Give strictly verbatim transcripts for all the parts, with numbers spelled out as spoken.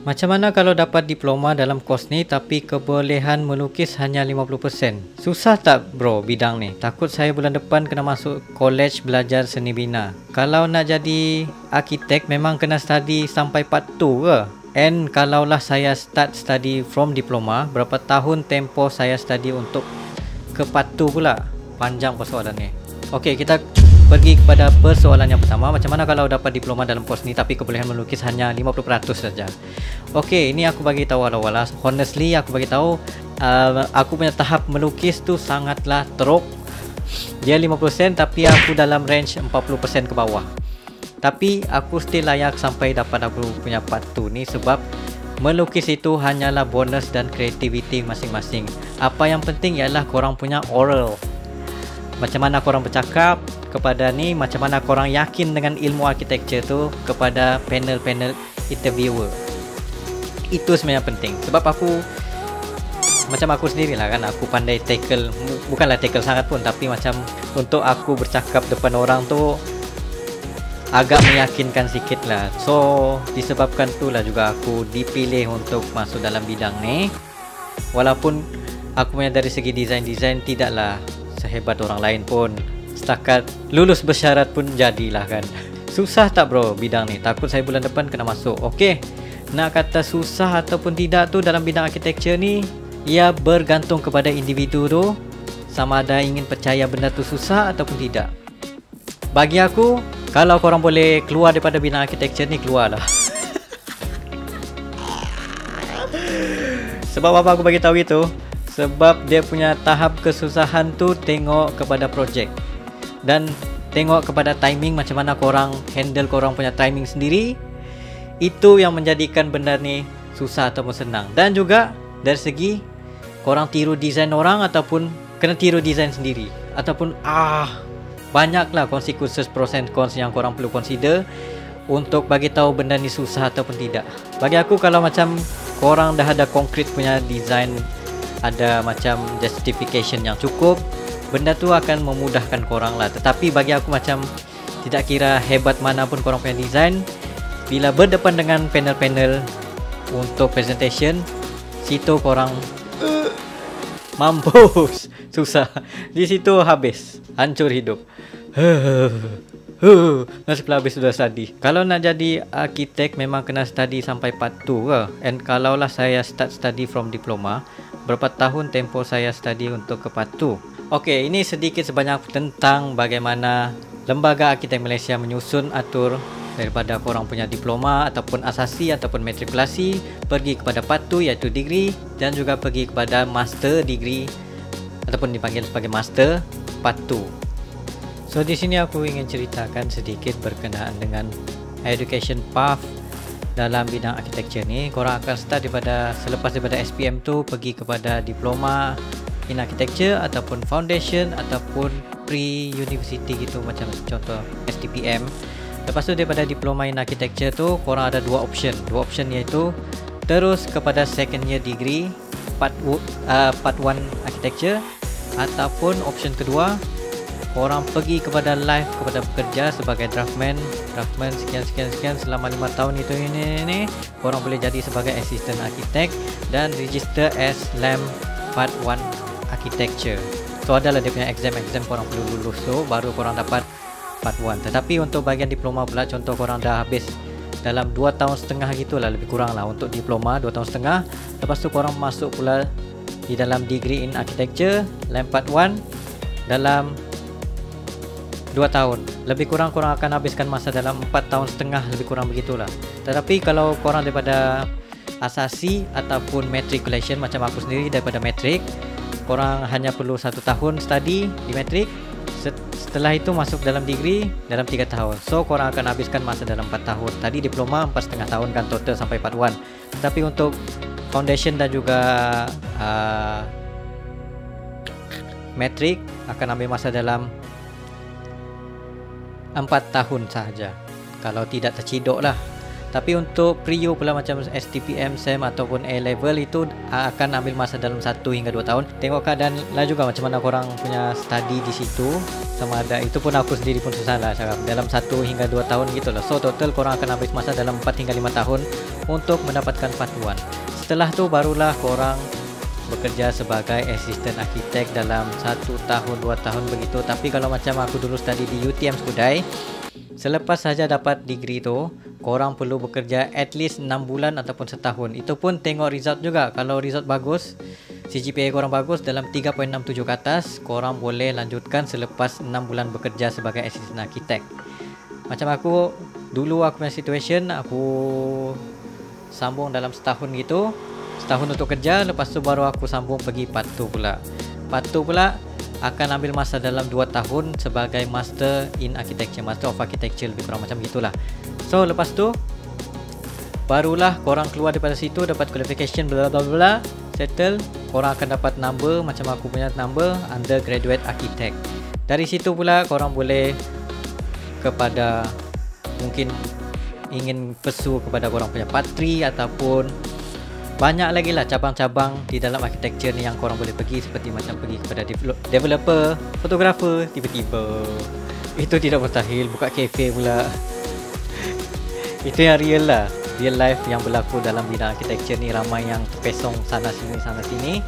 Macam mana kalau dapat diploma dalam kos ni tapi kebolehan melukis hanya lima puluh peratus? Susah tak bro bidang ni? Takut saya bulan depan kena masuk college belajar seni bina. Kalau nak jadi arkitek memang kena study sampai part dua ke? And kalaulah saya start study from diploma, berapa tahun tempoh saya study untuk ke part dua pula? Panjang persoalan ni. Okey, kita pergi kepada persoalan yang pertama. Macam mana kalau dapat diploma dalam kos ni tapi kebolehan melukis hanya lima puluh peratus saja? Okey, ini aku bagi tahu awal-awal. Honestly, aku bagi tahu uh, aku punya tahap melukis tu sangatlah teruk. Dia lima puluh peratus tapi aku dalam range empat puluh peratus ke bawah. Tapi aku still layak sampai dapat aku punya part dua ni sebab melukis itu hanyalah bonus dan kreativiti masing-masing. Apa yang penting ialah korang punya oral. Macam mana korang bercakap kepada ni, macam mana korang yakin dengan ilmu architecture tu kepada panel-panel interviewer. Itu sebenarnya penting. Sebab aku macam aku sendirilah kan, aku pandai tackle, bukanlah tackle sangat pun, tapi macam untuk aku bercakap depan orang tu agak meyakinkan sikit lah. So disebabkan itulah juga aku dipilih untuk masuk dalam bidang ni. Walaupun aku punya dari segi desain-desain tidaklah sehebat orang lain pun, setakat lulus bersyarat pun jadilah kan. Susah tak bro bidang ni? Takut saya bulan depan kena masuk. Okey, nak kata susah ataupun tidak tu dalam bidang architecture ni, ia bergantung kepada individu tu sama ada ingin percaya benda tu susah ataupun tidak. Bagi aku, kalau korang boleh keluar daripada bidang architecture ni, keluarlah. Sebab apa aku bagi tahu itu? Sebab dia punya tahap kesusahan tu tengok kepada projek dan tengok kepada timing, macam mana korang handle korang punya timing sendiri. Itu yang menjadikan benda ni susah ataupun senang. Dan juga dari segi korang tiru desain orang ataupun kena tiru desain sendiri, ataupun ah banyaklah consequences, pros and cons yang korang perlu consider untuk bagi tahu benda ni susah ataupun tidak. Bagi aku, kalau macam korang dah ada konkret punya design, ada macam justification yang cukup, benda tu akan memudahkan korang lah. Tetapi bagi aku, macam tidak kira hebat mana pun korang punya design, bila berdepan dengan panel-panel untuk presentation, situ korang uh, mampus. Susah. Di situ habis, hancur hidup. Setelah habis sudah study. Kalau nak jadi arkitek memang kena study sampai part dua ke? And kalaulah saya start study from diploma, berapa tahun tempoh saya study untuk ke part dua? Okey, ini sedikit sebanyak tentang bagaimana Lembaga Arkitek Malaysia menyusun atur daripada korang punya diploma ataupun asasi ataupun matrikulasi pergi kepada part dua iaitu degree, dan juga pergi kepada master degree ataupun dipanggil sebagai master part dua. So di sini aku ingin ceritakan sedikit berkenaan dengan education path dalam bidang architecture ni. Korang akan start daripada selepas daripada S P M tu pergi kepada diploma in architecture ataupun foundation ataupun pre-university gitu, macam contoh S T P M. Lepas tu daripada diploma in architecture tu korang ada dua option. Dua option iaitu terus kepada second year degree part uh, part one architecture, ataupun option kedua korang pergi kepada live, kepada bekerja sebagai draftman draftman sekian sekian sekian selama lima tahun itu ini, ini korang boleh jadi sebagai assistant architect dan register as L A M part one architecture. So adalah dia punya exam-exam korang perlu lulus tu baru korang dapat part one. Tetapi untuk bahagian diploma pula, contoh korang dah habis dalam dua tahun setengah gitulah, lebih kurang lah untuk diploma dua tahun setengah. Lepas tu korang masuk pula di dalam degree in architecture L A M part one dalam dua tahun. Lebih kurang korang akan habiskan masa dalam empat tahun setengah, lebih kurang begitulah. Tetapi kalau korang daripada asasi ataupun matriculation macam aku sendiri daripada matrik, korang hanya perlu satu tahun study di matrik. Setelah itu masuk dalam degree dalam tiga tahun. So korang akan habiskan masa dalam empat tahun. Tadi diploma empat setengah tahun kan total sampai part one. Tetapi untuk foundation dan juga uh, matrik akan ambil masa dalam empat tahun sahaja, kalau tidak terciduk lah. Tapi untuk Prio pula macam S T P M, S E M ataupun A level itu akan ambil masa dalam satu hingga dua tahun. Tengok keadaan lah juga macam mana korang punya study di situ. Sama ada itu pun aku sendiri pun susah lah cakap. Dalam satu hingga dua tahun gitu lah. So total korang akan habis masa dalam empat hingga lima tahun untuk mendapatkan part one. Setelah tu barulah korang bekerja sebagai assistant architect dalam satu tahun dua tahun begitu. Tapi kalau macam aku dulu study di U T M Skudai, selepas saja dapat degree tu, korang perlu bekerja at least enam bulan ataupun setahun. Itu pun tengok result juga. Kalau result bagus, C G P A korang bagus dalam tiga koma enam tujuh ke atas, korang boleh lanjutkan selepas enam bulan bekerja sebagai assistant architect. Macam aku dulu, aku punya situation, aku sambung dalam setahun gitu. Setahun untuk kerja, lepas tu baru aku sambung pergi part two pula. Part two pula akan ambil masa dalam dua tahun sebagai Master in Architecture, Master of Architecture, lebih kurang macam gitulah. So lepas tu barulah korang keluar daripada situ, dapat qualification bla bla bla, settle, korang akan dapat number macam aku punya number Undergraduate Architect. Dari situ pula korang boleh kepada mungkin ingin pursue kepada korang punya part three ataupun banyak lagi lah cabang-cabang di dalam architecture ni yang korang boleh pergi, seperti macam pergi kepada developer, fotografer, tiba-tiba itu tidak mustahil buka cafe pula. Itu yang real lah, real life yang berlaku dalam bidang architecture ni. Ramai yang terpesong sana sini sana sini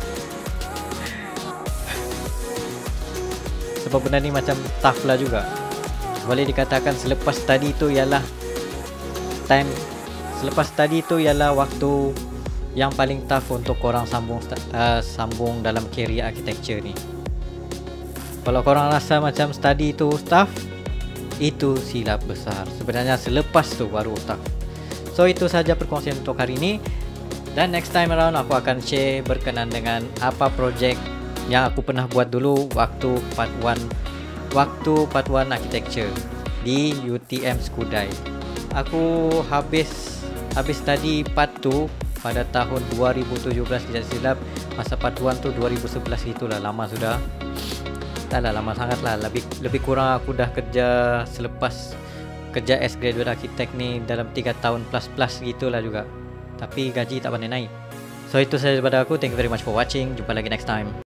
sebab benda ni macam tough lah juga. Boleh dikatakan selepas study tu ialah time, selepas study tu ialah waktu yang paling tough untuk korang sambung uh, sambung dalam career architecture ni. Kalau korang rasa macam study tu tough, itu silap besar. Sebenarnya selepas tu baru tough. So itu saja perkongsian untuk hari ini. Dan next time around aku akan share berkenaan dengan apa projek yang aku pernah buat dulu waktu part one, waktu part one architecture di U T M Skudai. Aku habis habis study part two pada tahun dua ribu tujuh belas tidak silap. Masa part one tu dua ribu sebelas itulah, lama sudah. Tak lah lama sangat lah. Lebih lebih kurang aku dah kerja selepas kerja as graduate architect ni dalam tiga tahun plus plus gitulah juga. Tapi gaji tak pandai naik. So itu saja daripada aku. Thank you very much for watching. Jumpa lagi next time.